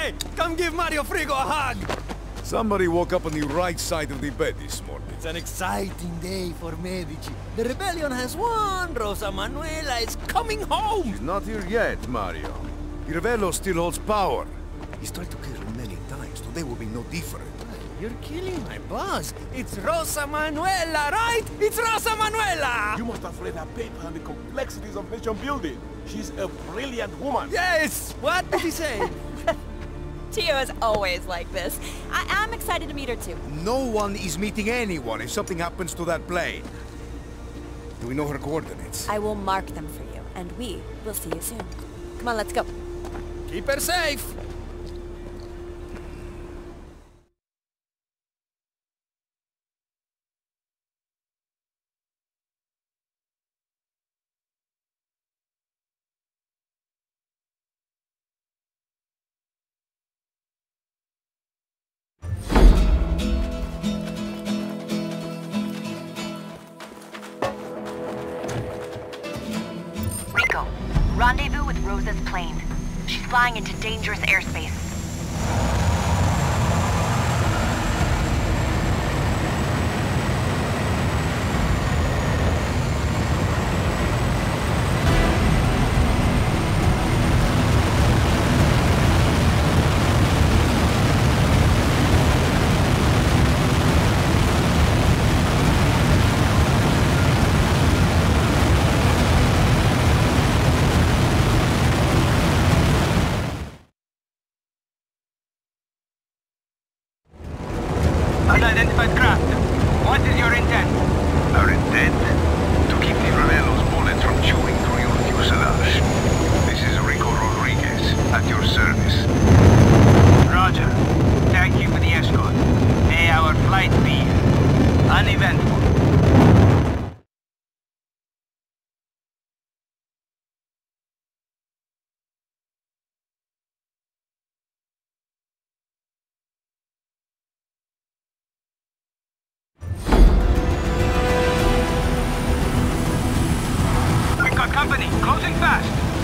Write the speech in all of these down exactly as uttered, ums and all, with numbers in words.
Hey, come give Mario Frigo a hug! Somebody woke up on the right side of the bed this morning. It's an exciting day for Medici. The rebellion has won. Rosa Manuela is coming home! She's not here yet, Mario. The Ravello still holds power. He's tried to kill her many times. Today will be no different. You're killing my boss. It's Rosa Manuela, right? It's Rosa Manuela! You must have read her paper on the complexities of nation building. She's a brilliant woman. Yes! What did he say? Tio is always like this. I am excited to meet her too. No one is meeting anyone if something happens to that plane. Do we know her coordinates? I will mark them for you, and we will see you soon. Come on, let's go. Keep her safe! Rico, rendezvous with Rosa's plane. She's flying into dangerous airspace. Unidentified craft. What is your intent? Our intent? To keep the Ravello's bullets from chewing through your fuselage. This is Rico Rodriguez, at your service. Roger. Thank you for the escort. May our flight be uneventful. Company, closing fast.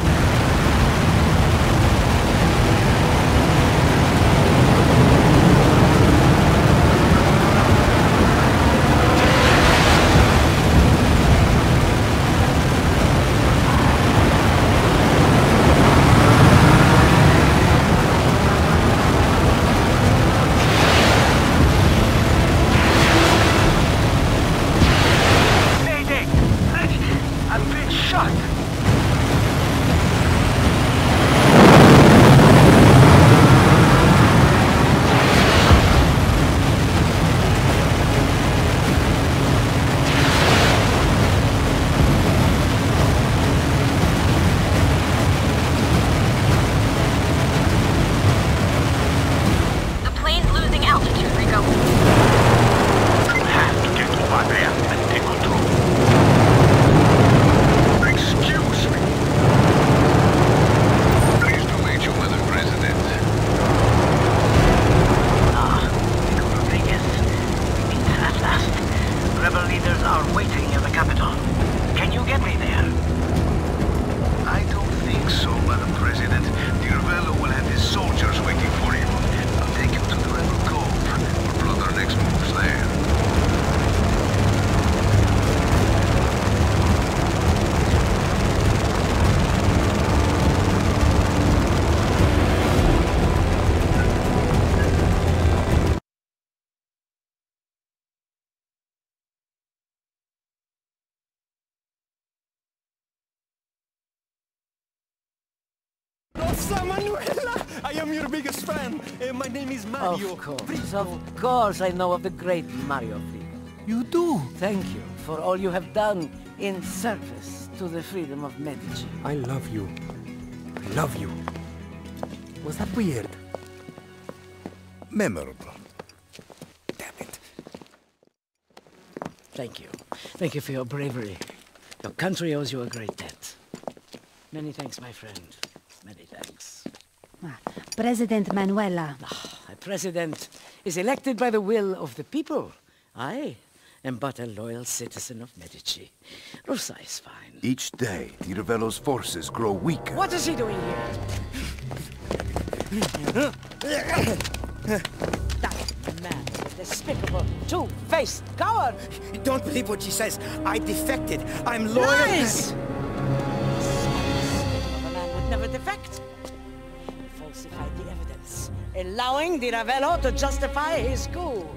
Mayday! I've been shot! The plane's losing altitude, Rico. Have to get over there and take control. Excuse me. Pleased to meet you, Madam President. Ah, Rico Rodriguez. It's at last. Rebel leaders are waiting in the capital. Can you get me there? I don't think so, Madam President. The Ravello will have his soldiers waiting for him. I'll take him to the Rebel Cove. We'll plot our next moves there. Rosa Manuela! I am your biggest fan. Uh, my name is Mario. Of course, Frigo. of course I know of the great Mario Frigo. You do? Thank you for all you have done in service to the freedom of Medici. I love you. I love you. Was that weird? Memorable. Damn it. Thank you. Thank you for your bravery. Your country owes you a great debt. Many thanks, my friend. Many thanks. Ah, President Manuela. A president is elected by the will of the people. I am but a loyal citizen of Medici. Rosa is fine. Each day, the Ravello's forces grow weaker. What is he doing here? That man, despicable, two-faced coward! Don't believe what she says. I defected. I'm loyal. Lies! A man would never defect. He falsified the evidence, allowing Di Ravello to justify his coup.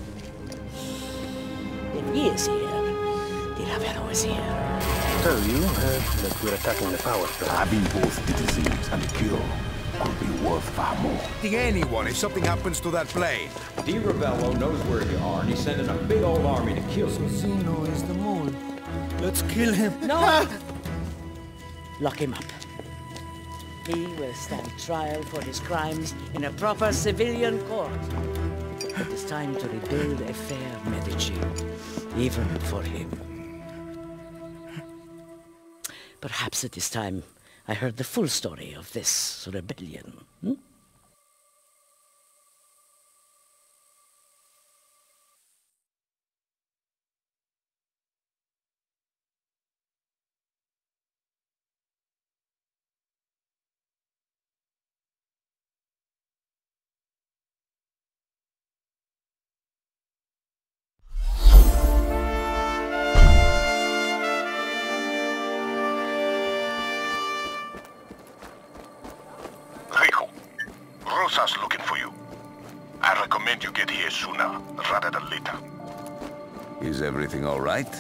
If he is here, Di Ravello is here. So you heard that we're attacking the power plant. Having both the disease and the cure could be worth far more. Anyone if something happens to that plane. Di Ravello knows where you are, and he's sending a big old army to kill you. Zeno is the mole. Let's kill him. No! Lock him up. He will stand trial for his crimes in a proper civilian court. It is time to rebuild a fair Medici, even for him. Perhaps it is time I heard the full story of this rebellion. Hmm? Rosa's looking for you. I recommend you get here sooner rather than later. Is everything all right?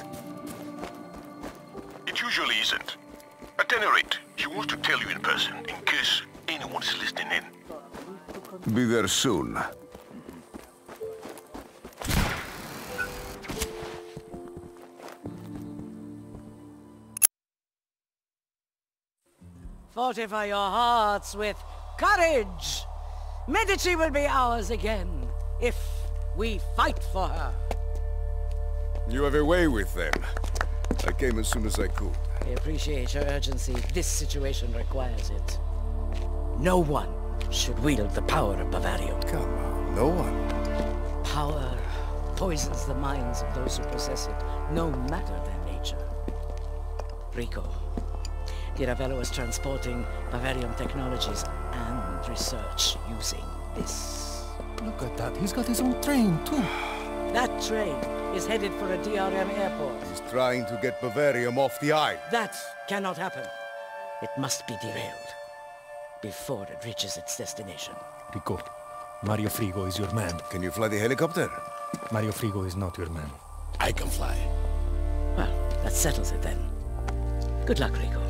It usually isn't. At any rate, she wants to tell you in person, in case anyone is listening in. Be there soon. Fortify your hearts with courage! Medici will be ours again, if we fight for her. You have a way with them. I came as soon as I could. I appreciate your urgency. This situation requires it. No one should wield the power of Bavarium. Come on, no one. Power poisons the minds of those who possess it, no matter their nature. Rico, Di Ravello is transporting Bavarium technologies and research using this. Look at that. He's got his own train, too. That train is headed for a D R M airport. He's trying to get Bavarium off the island. That cannot happen. It must be derailed before it reaches its destination. Rico, Mario Frigo is your man. Can you fly the helicopter? Mario Frigo is not your man. I can fly. Well, that settles it then. Good luck, Rico.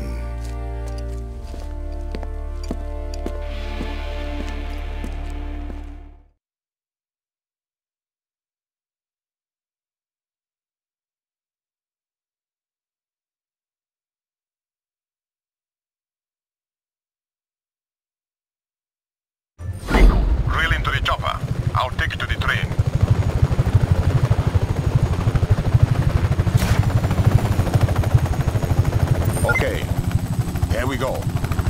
Reel into the chopper. I'll take you to the train. Okay, here we go.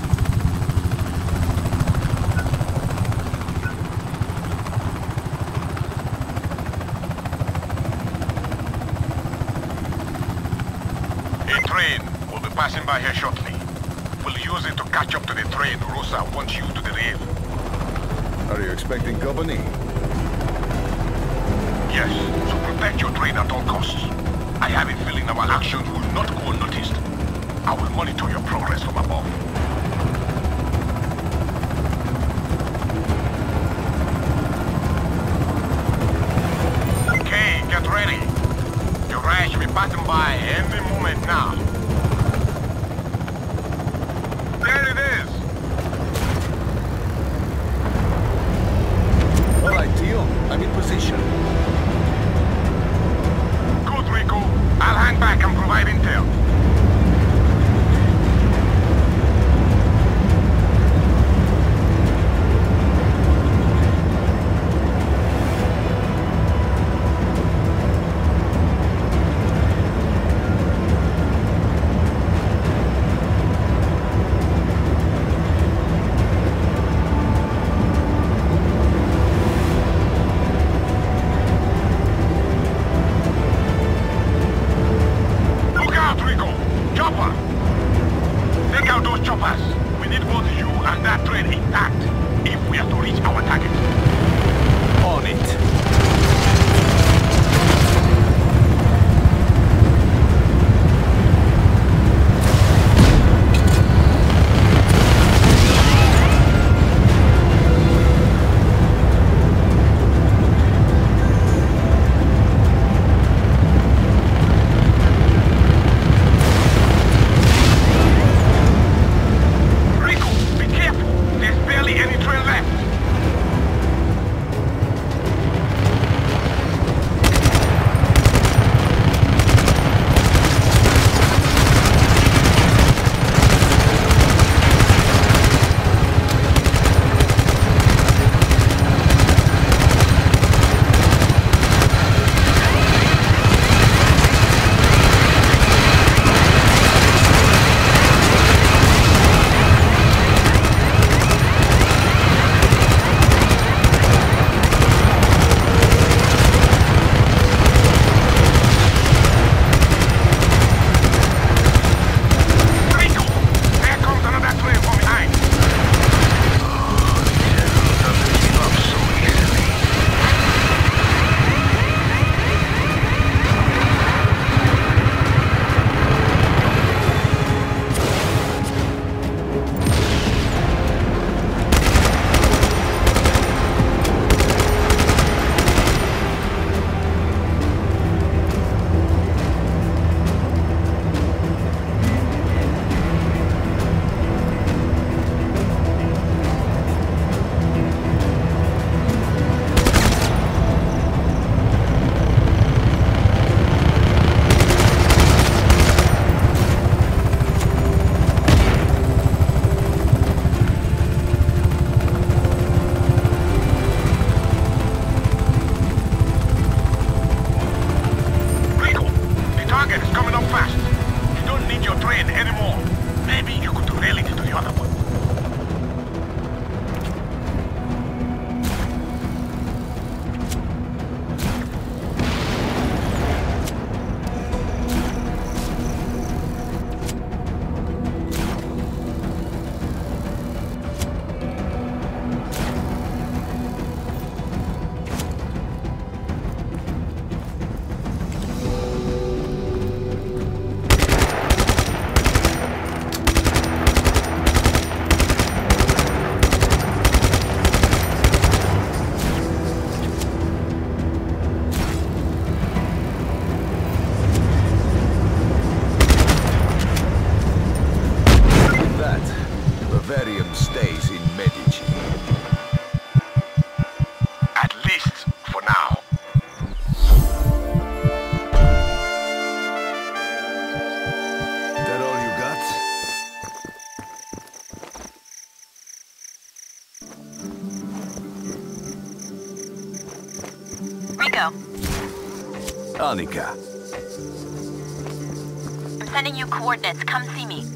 A train will be passing by here shortly. We'll use it to catch up to the train Rosa wants you to derail. Are you expecting company? Yes, so protect your train at all costs. I have a feeling our actions will not go unnoticed. I will monitor your progress from above. Okay, get ready. Your ride should be passing by any moment now. There it is! All right, Tio, I'm in position. Good, Rico. I'll hang back and provide intel. if we are to reach our target. On it. Rico. Annika. I'm sending you coordinates. Come see me.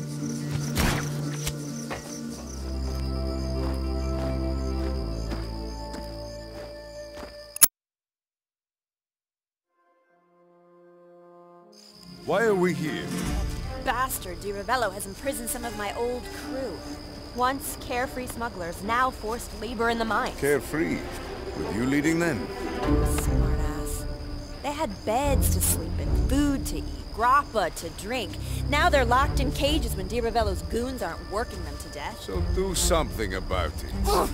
Why are we here? Bastard Di Ravello has imprisoned some of my old crew. Once carefree smugglers, now forced labor in the mines. Carefree? With you leading them? Smartass. They had beds to sleep in, food to eat, grappa to drink. Now they're locked in cages when Di Ravello's goons aren't working them to death. So do something about it.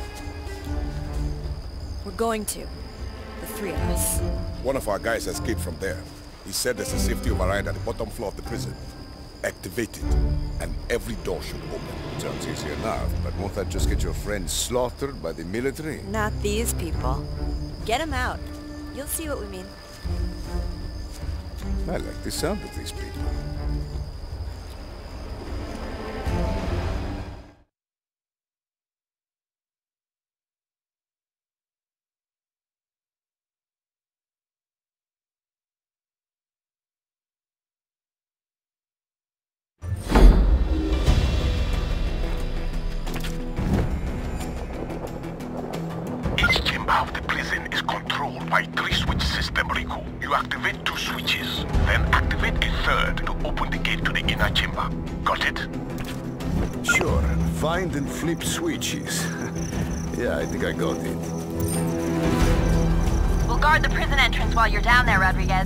We're going to. The three of us. One of our guys escaped from there. He said there's a safety override at the bottom floor of the prison. Activate it, and every door should open. Sounds easy enough, but won't that just get your friends slaughtered by the military? Not these people. Get them out. You'll see what we mean. I like the sound of these people. Of the prison is controlled by three switch system, Rico. You activate two switches, then activate a third to open the gate to the inner chamber. Got it? Sure. Find and flip switches. Yeah, I think I got it. We'll guard the prison entrance while you're down there, Rodriguez.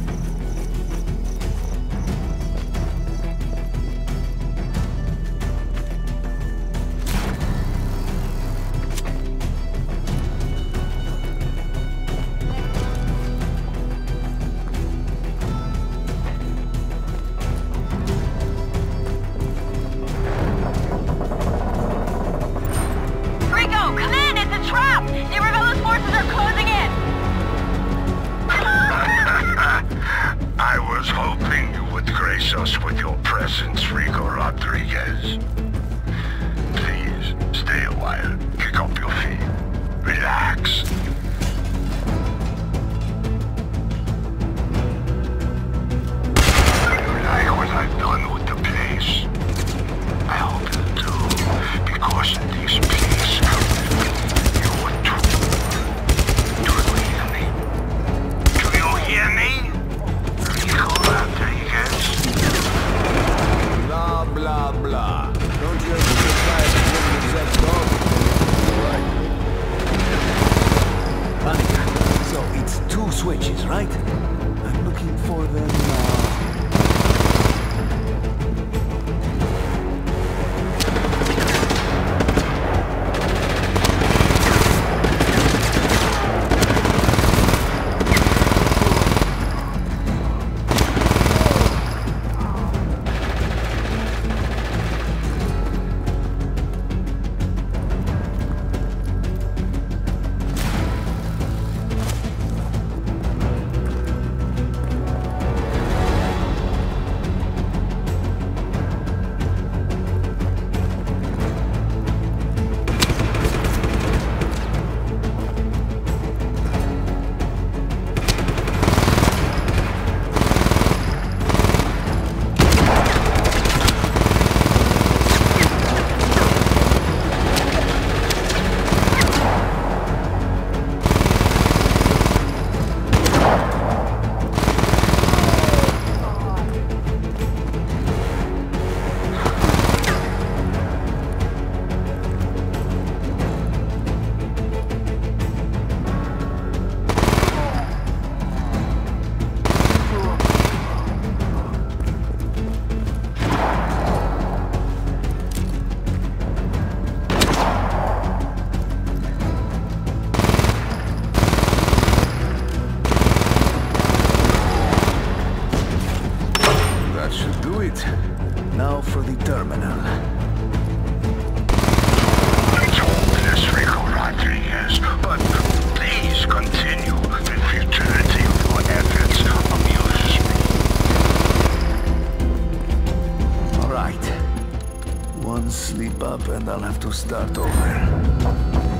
And I'll have to start over.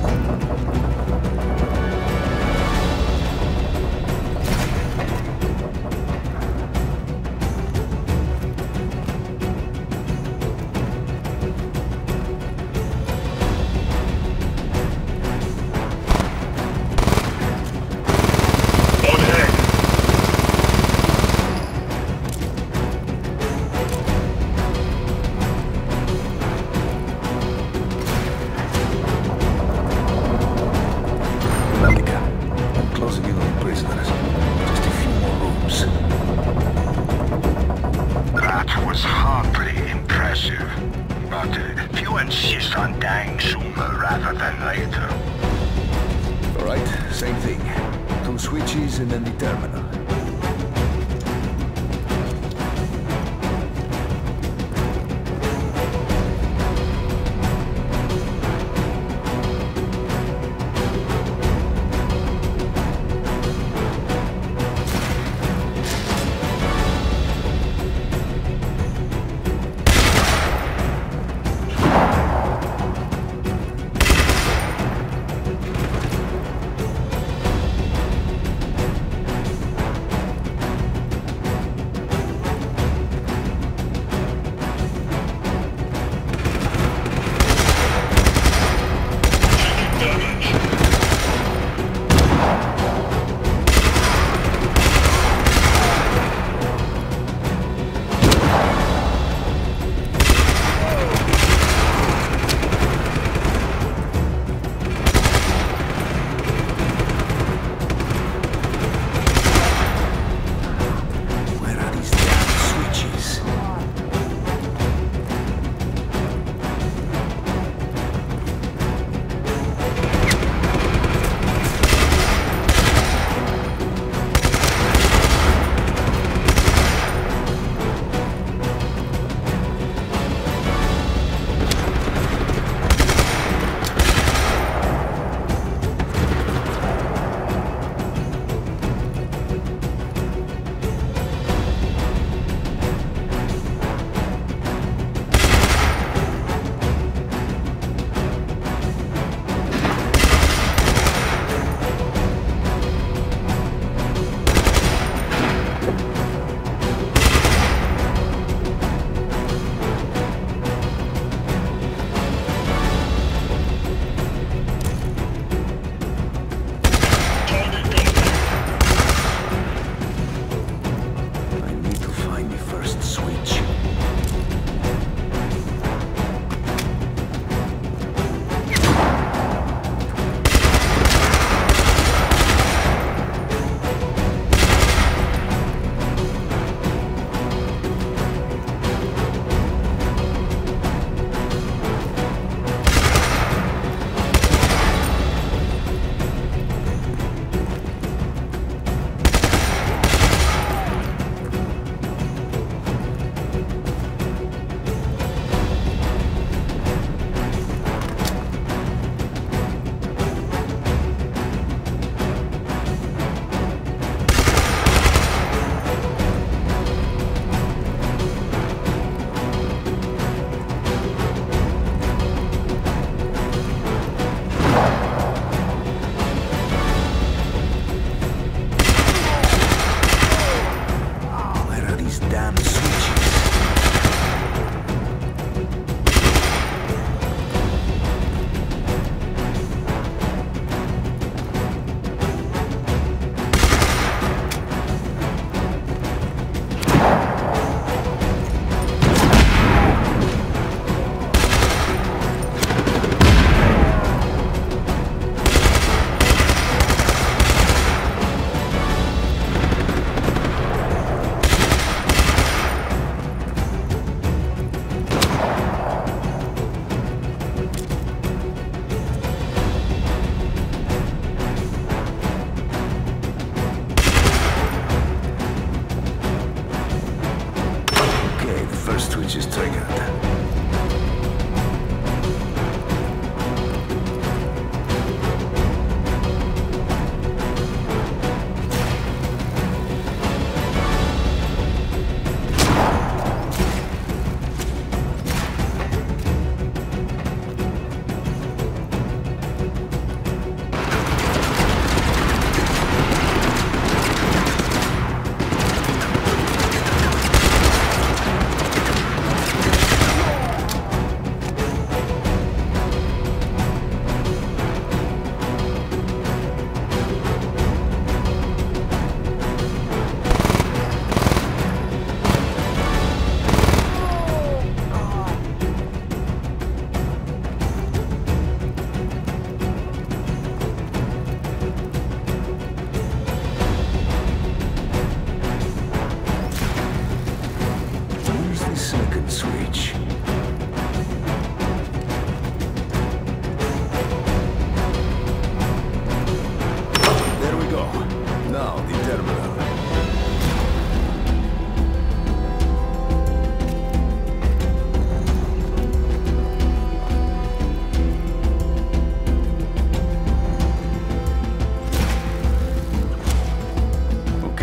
And then the terminal.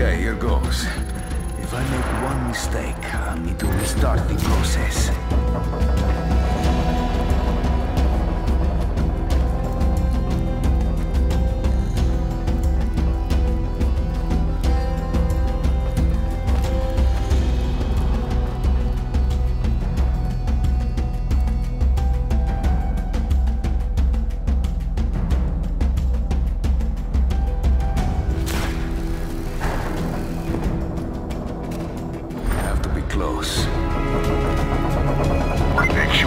Okay, here goes. If I make one mistake, I'll need to restart the process. Make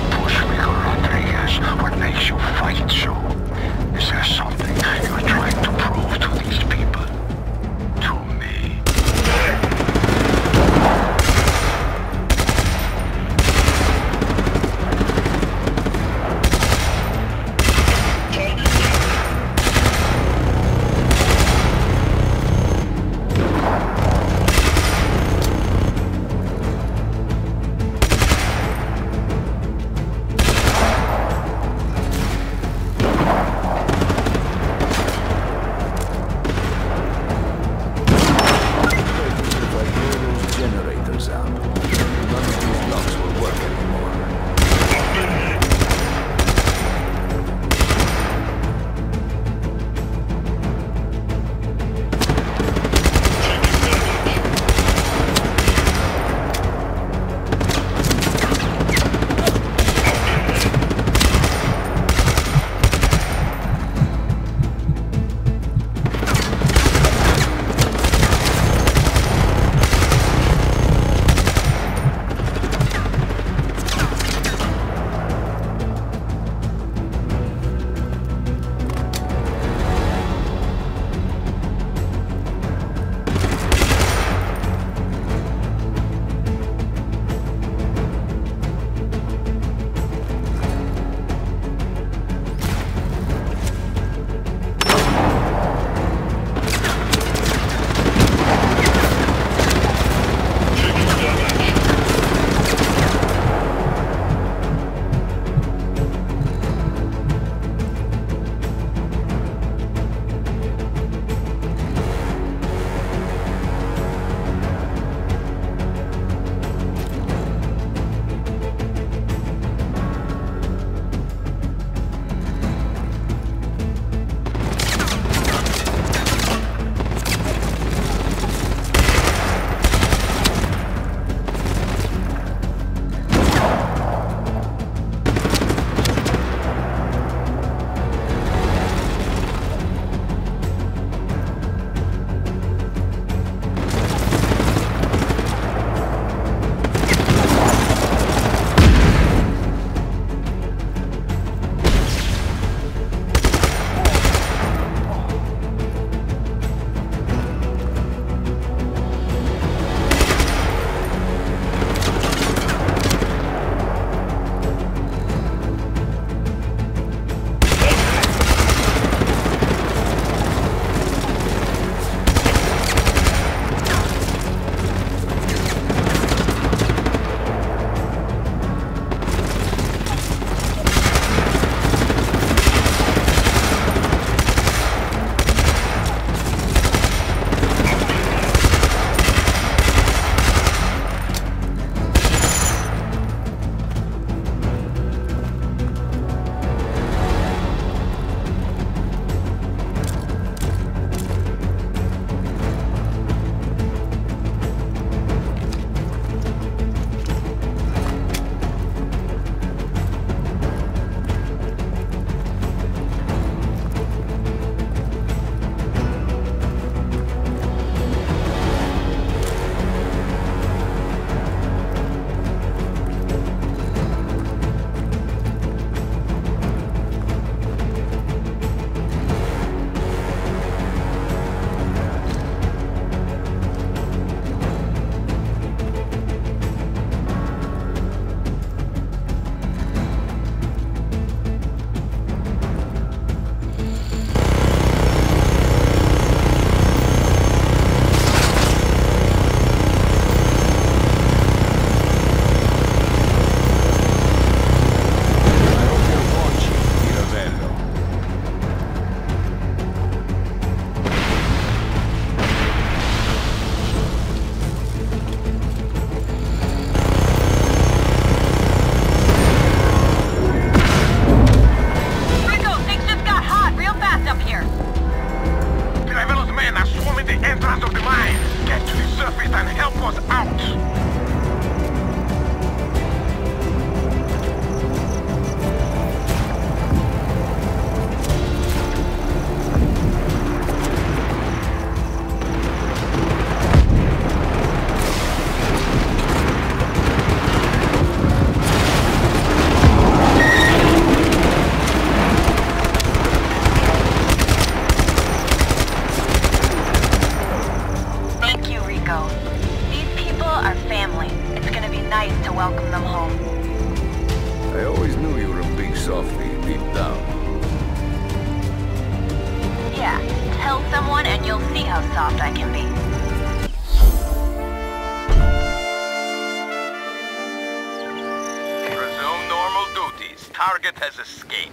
Target has escaped.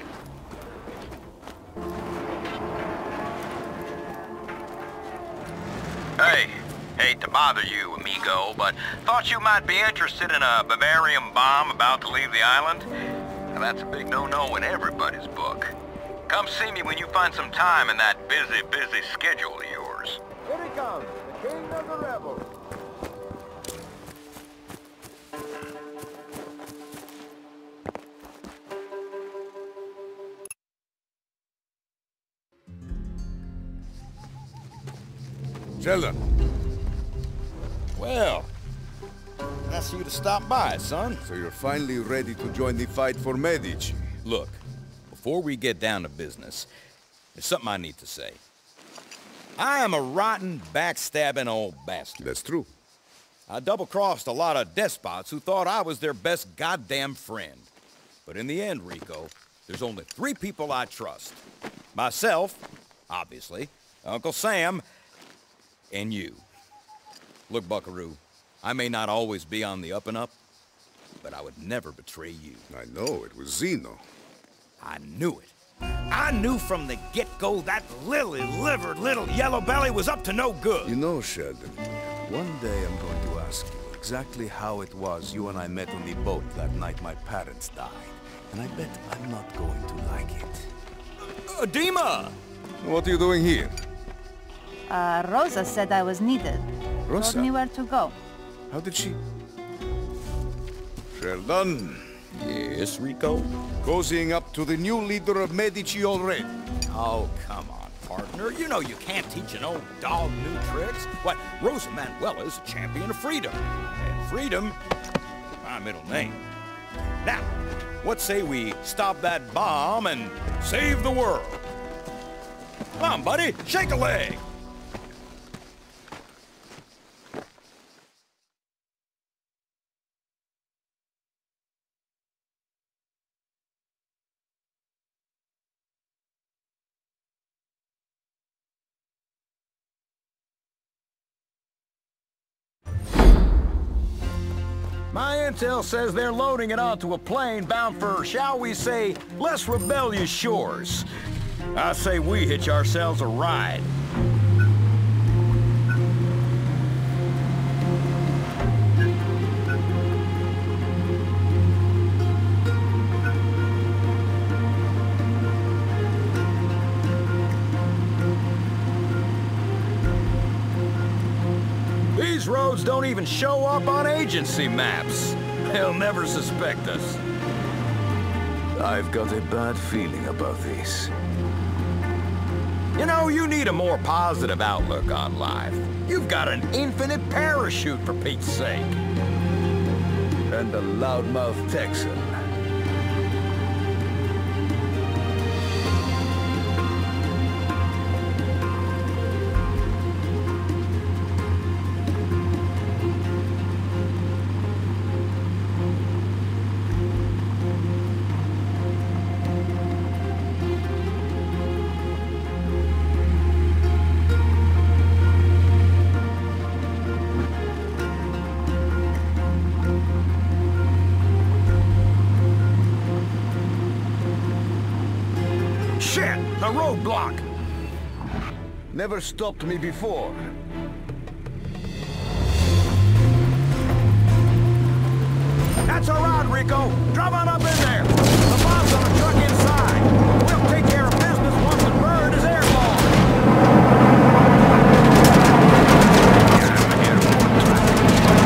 Hey, hate to bother you, amigo, but thought you might be interested in a Bavarium bomb about to leave the island. Now, that's a big no-no in everybody's book. Come see me when you find some time in that busy, busy schedule of yours. Here he comes, the king of the rebels. Sheldon. Well, nice of you to stop by, son. So you're finally ready to join the fight for Medici. Look, before we get down to business, there's something I need to say. I am a rotten, backstabbing old bastard. That's true. I double-crossed a lot of despots who thought I was their best goddamn friend. But in the end, Rico, there's only three people I trust. Myself, obviously, Uncle Sam, and you. Look, Buckaroo, I may not always be on the up-and-up, but I would never betray you. I know, it was Zeno. I knew it. I knew from the get-go that lily-livered little yellow belly was up to no good. You know, Sheldon, one day I'm going to ask you exactly how it was you and I met on the boat that night my parents died. And I bet I'm not going to like it. Uh, Dima! What are you doing here? Uh, Rosa said I was needed. Rosa? Told me where to go. How did she... Sheldon? Yes, Rico? Cozying up to the new leader of Medici already. Oh, come on, partner. You know you can't teach an old dog new tricks. What, Rosa Manuela is a champion of freedom. And freedom, my middle name. Now, what say we stop that bomb and save the world? Come on, buddy, shake a leg. My intel says they're loading it onto a plane bound for, shall we say, less rebellious shores. I say we hitch ourselves a ride. These roads don't even show up on agency maps. They'll never suspect us. I've got a bad feeling about this. You know, you need a more positive outlook on life. You've got an infinite parachute, for Pete's sake. And a loudmouth Texan. Shit! The roadblock! Never stopped me before. That's all right, Rico. Drive on up in there. The bomb's on a truck inside. We'll take care of business once the bird is airborne.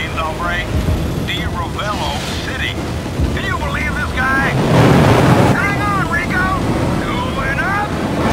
name's hombre. Di Ravello City. Can you believe this guy? Hang on, Rico! Cooling up!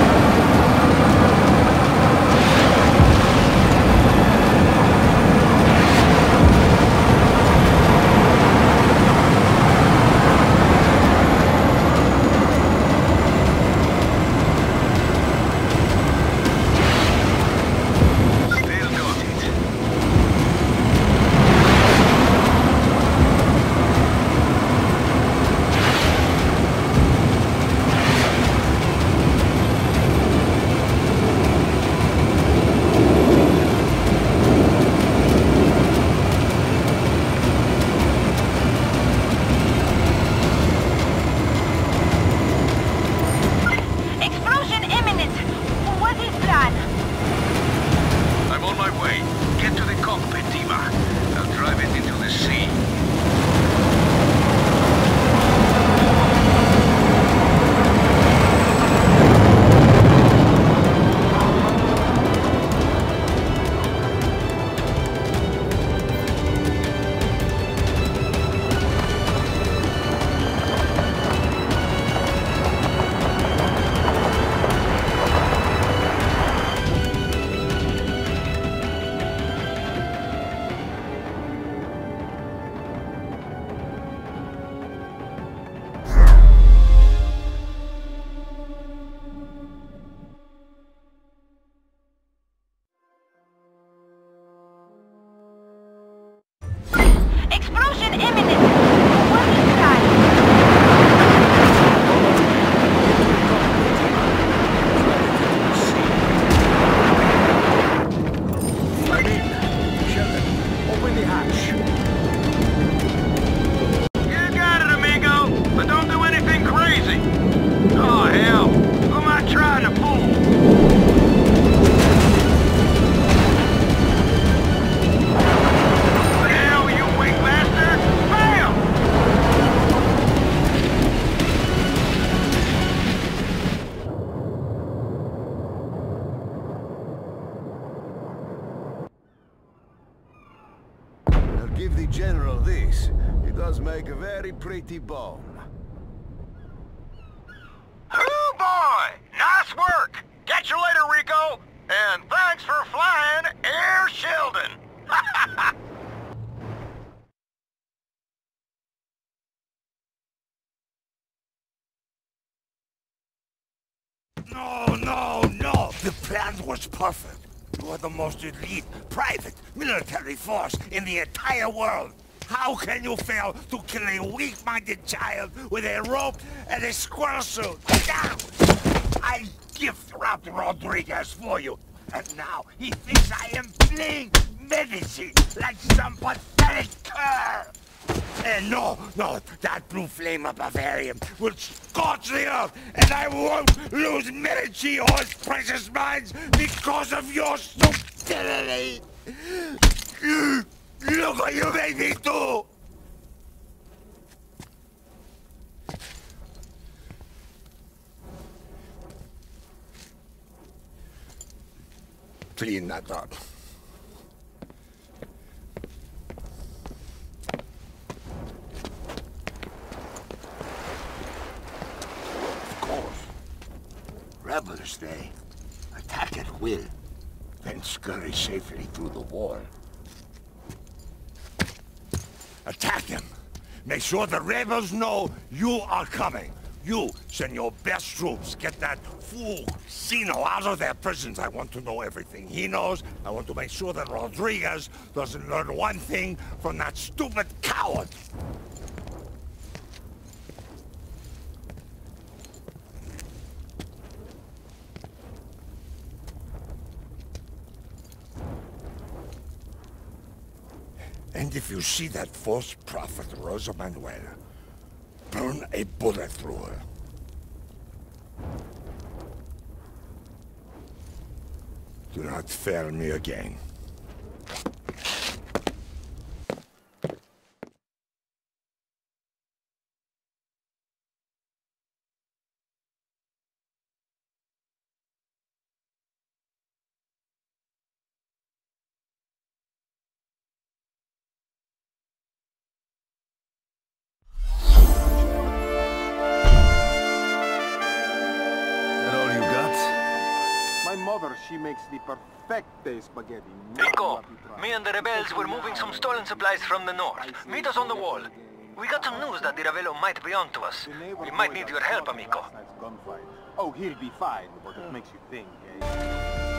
Give the General this. He does make a very pretty bone. Hoo boy! Nice work! Catch you later, Rico! And thanks for flying Air Sheldon! No, no, no! The plan was perfect. You are the most elite, private, military force in the entire world. How can you fail to kill a weak-minded child with a rope and a squirrel suit? Now, I gift wrapped Rodriguez for you. And now he thinks I am playing medicine like some pathetic cur. And no, no, that blue flame of Bavarian will scorch the earth, and I won't lose Medici or his precious mines because of your stupidity! Look what you made me do! Clean that up. Rebels, they attack at will, then scurry safely through the wall. Attack them! Make sure the rebels know you are coming. You send your best troops. Get that fool Zeno out of their prisons. I want to know everything he knows. I want to make sure that Rodriguez doesn't learn one thing from that stupid coward. And if you see that false prophet, Rosa Manuel, burn a bullet through her. Do not fail me again. makes the perfecte spaghetti. Rico, me and the rebels were moving some stolen supplies from the north. Meet us on the wall. We got some news that the Ravello might be onto us. We might need your help, amigo. Oh, he'll be fine, but it makes you think, eh?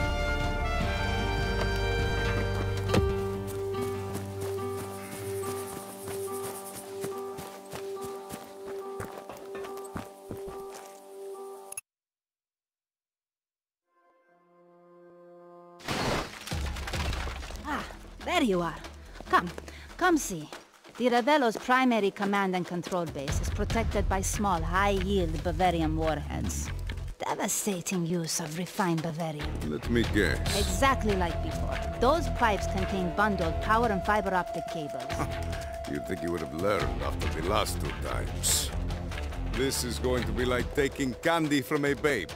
Ah, there you are. Come, come see. The Ravello's primary command and control base is protected by small, high-yield Bavarian warheads. Devastating use of refined Bavarian. Let me guess. Exactly like before. Those pipes contain bundled power and fiber optic cables. You'd think you would have learned after the last two times. This is going to be like taking candy from a baby.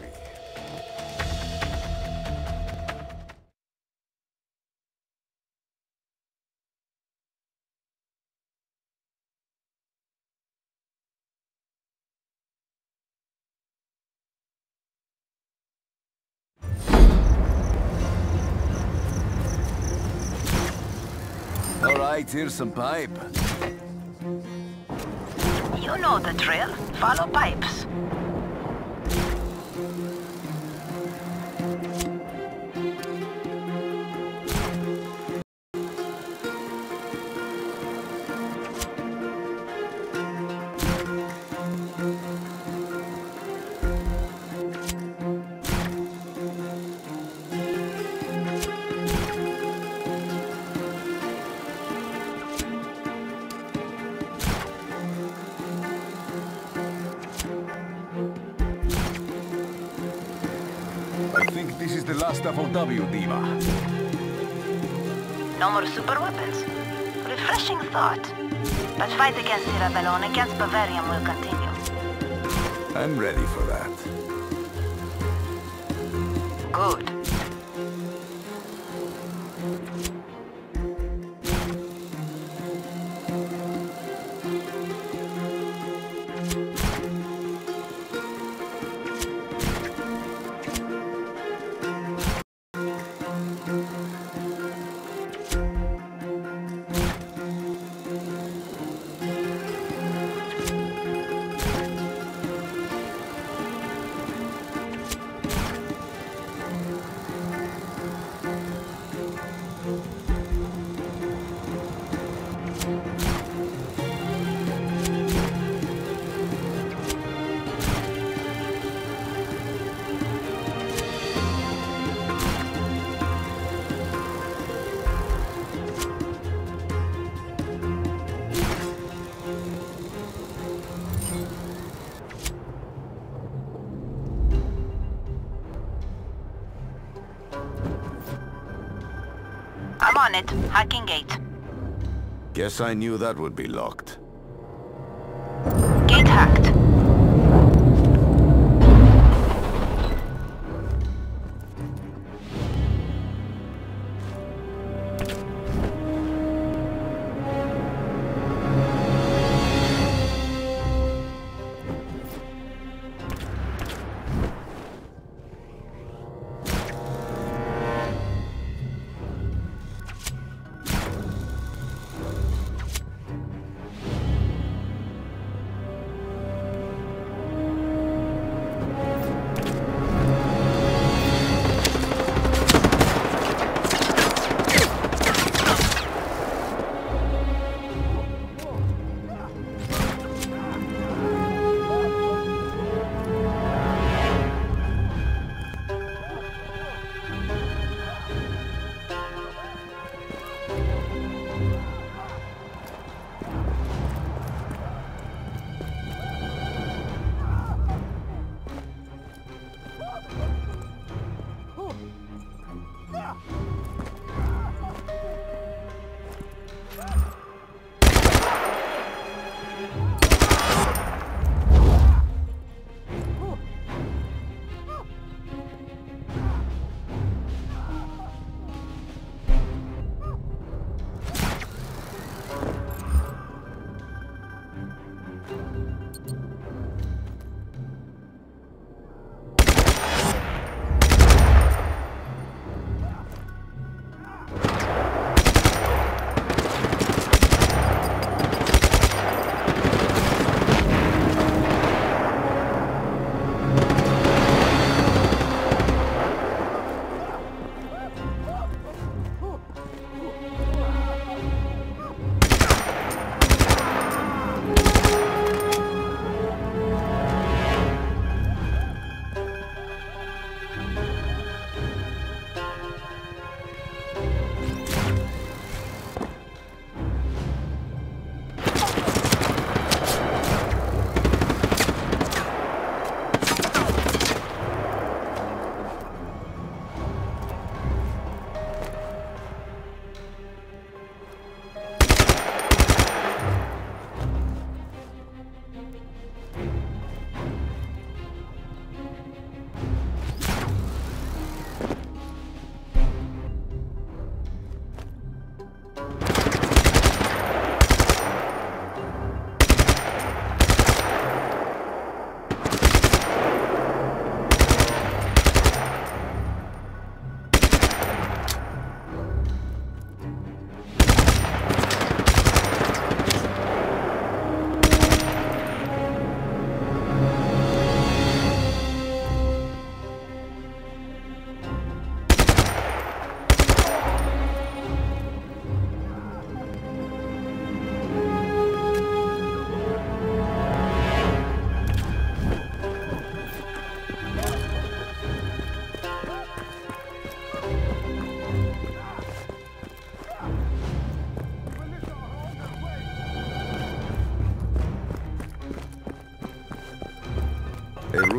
All right, here's some pipe. You know the drill. Follow pipes. I think this is the last F O W, Diva. No more super weapons. Refreshing thought. But fight against the Ravello and against Bavarian will continue. I'm ready for that. Good. I'm on it. Hacking gate. Guess I knew that would be locked. Gate hacked.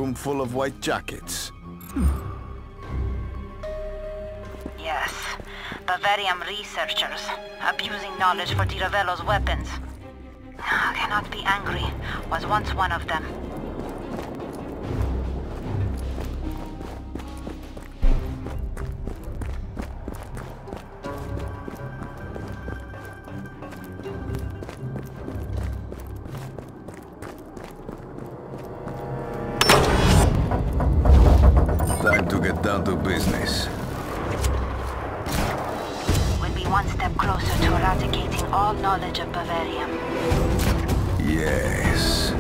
room full of white jackets. Yes. Bavarian researchers, abusing knowledge for Di Ravello's weapons. I cannot be angry. Was once one of them. Time to get down to business. We'll be one step closer to eradicating all knowledge of Bavarium. Yes.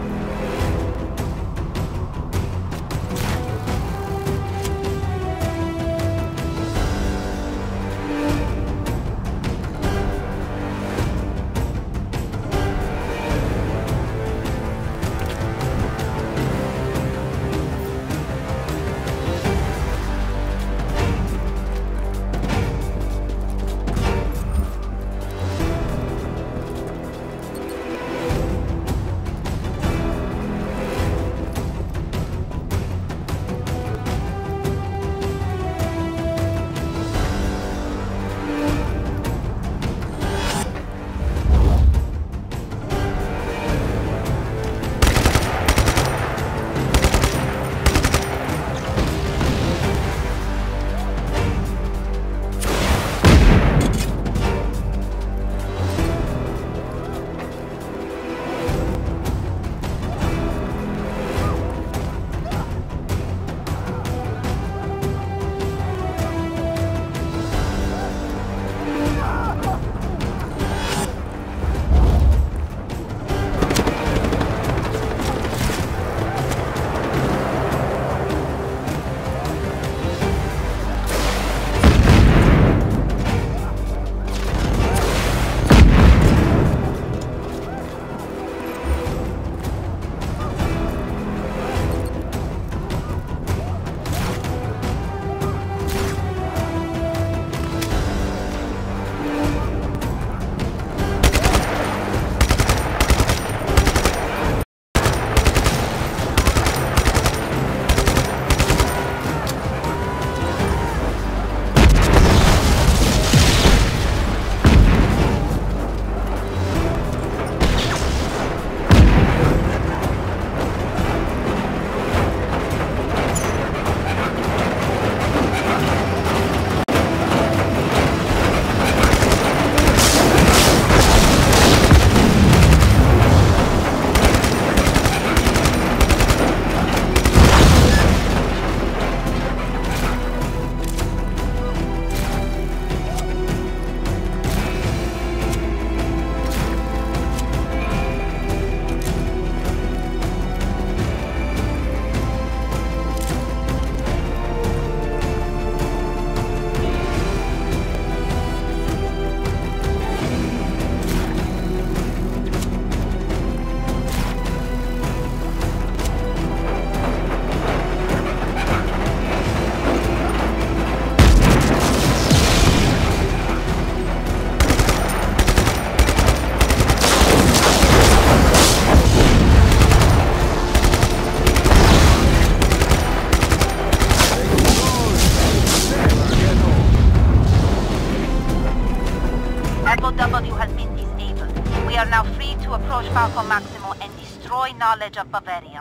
Falco Maximo and destroy knowledge of Bavarium.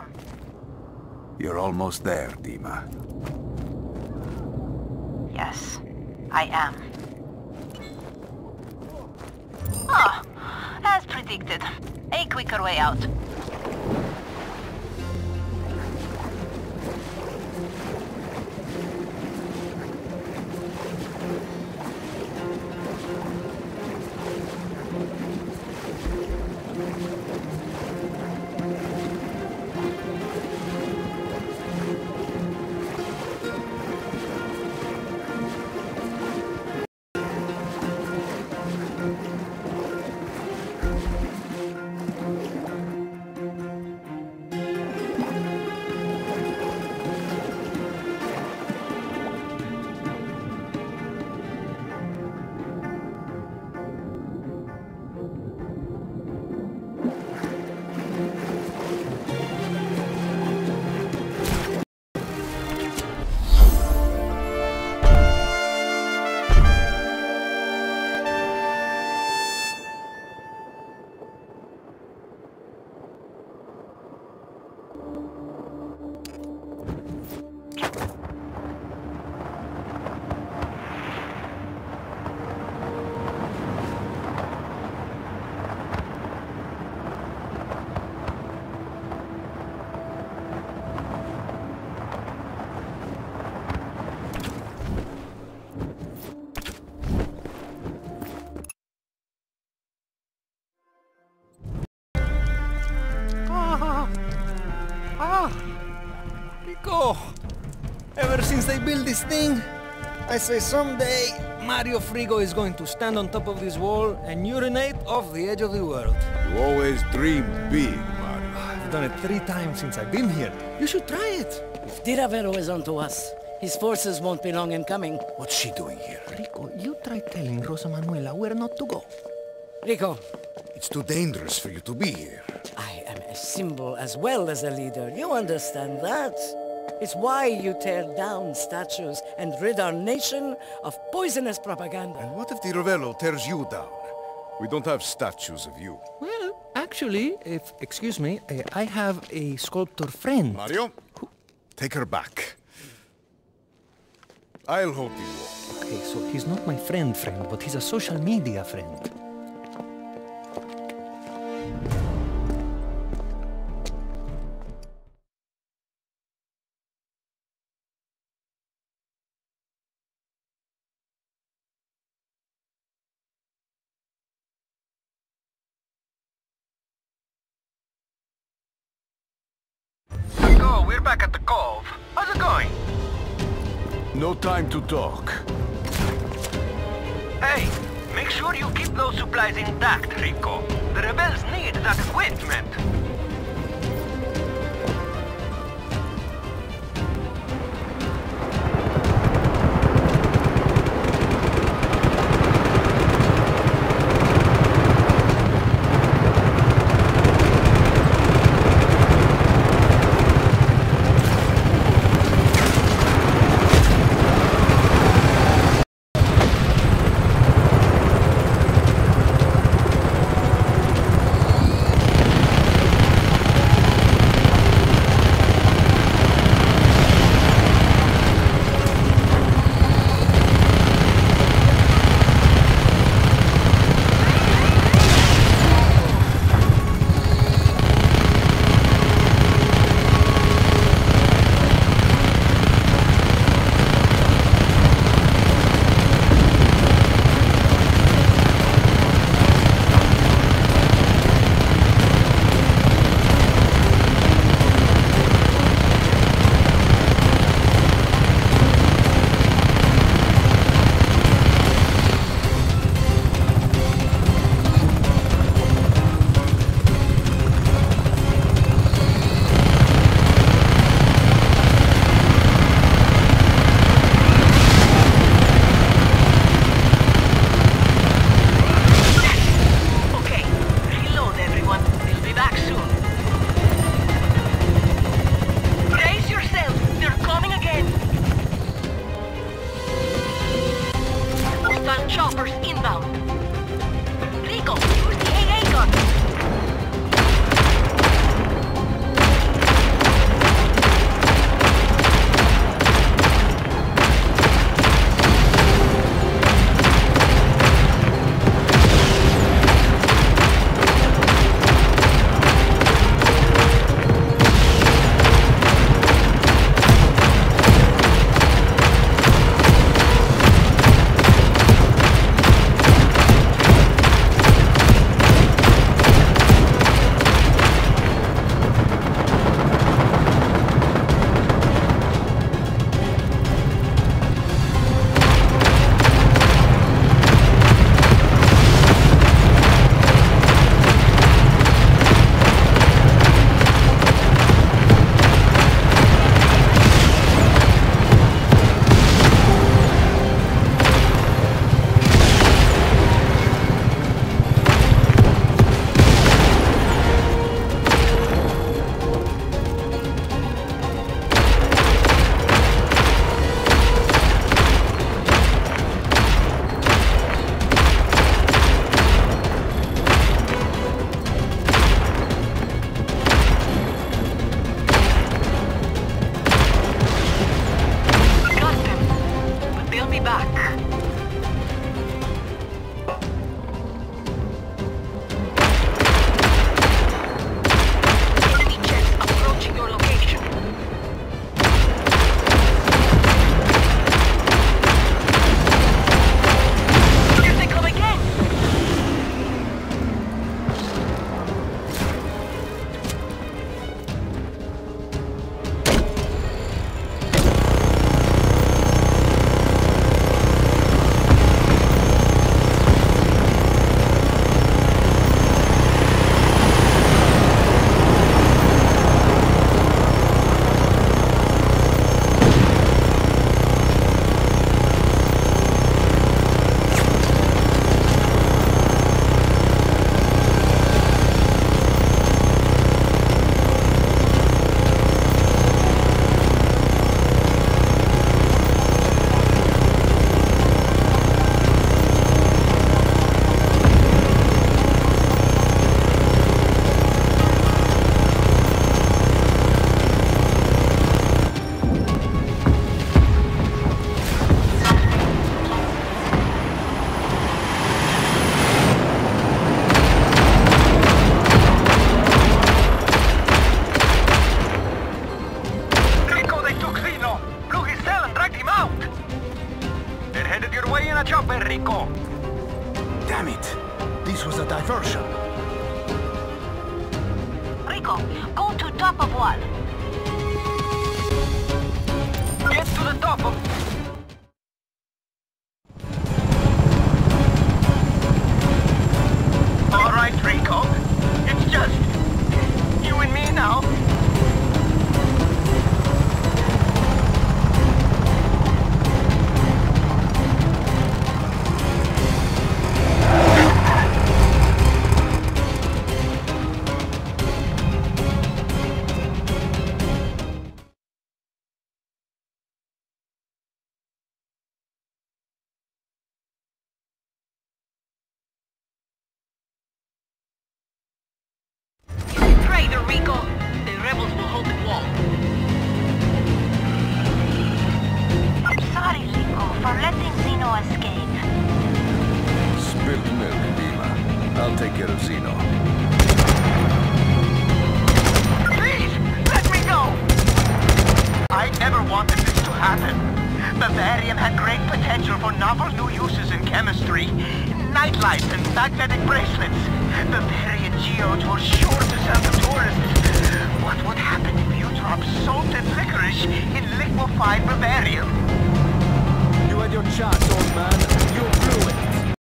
You're almost there, Dima. Yes, I am. Ah, as predicted. A quicker way out. ever since they built this thing, I say someday Mario Frigo is going to stand on top of this wall and urinate off the edge of the world. You always dreamed big, Mario. I've done it three times since I've been here. You should try it. If Di Ravello is onto us, his forces won't be long in coming. What's she doing here? Rico, you try telling Rosa Manuela where not to go. Rico. It's too dangerous for you to be here. I am a symbol as well as a leader. You understand that? It's why you tear down statues and rid our nation of poisonous propaganda. And what if Di Ravello tears you down? We don't have statues of you. Well, actually, if, excuse me, uh, I have a sculptor friend. Mario, who... take her back. I'll hold the wall. Okay, so he's not my friend friend, but he's a social media friend. Rico, we're back at the Cove. How's it going? No time to talk. Hey, make sure you keep those supplies intact, Rico. The rebels need that equipment. diversion. Rico, go to top of wall. Get to the top of... All right, Rico. It's just you and me now. Traitor, Rico. The rebels will hold the wall. Sorry, Rico, for letting Zeno escape. Spilt milk, Dima. I'll take care of Zeno. Please, let me go! I never wanted this to happen. Bavarium had great potential for novel new uses in chemistry, nightlife and magnetic bracelets. Bavarian geodes were sure to sell to tourists. What would happen if you dropped salted licorice in liquefied Bavarium? You had your chance, old man. You blew it.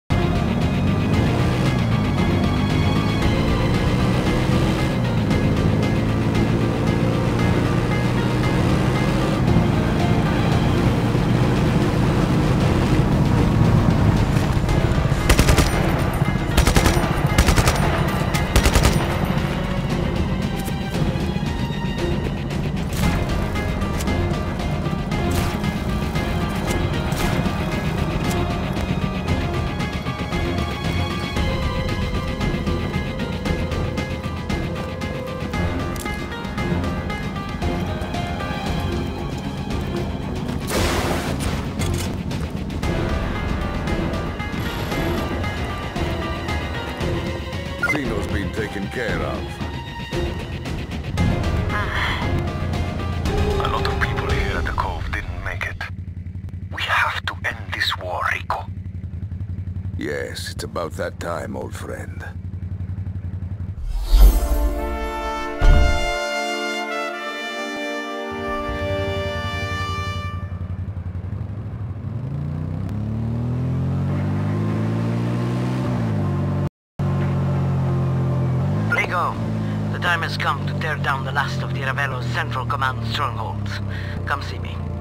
Zeno's been taken care of. A lot of people here at the Cove didn't make it. We have to end this war, Rico. Yes, it's about that time, old friend. Rico, the time has come to tear down the last of the Ravello's Central Command strongholds. Come see me.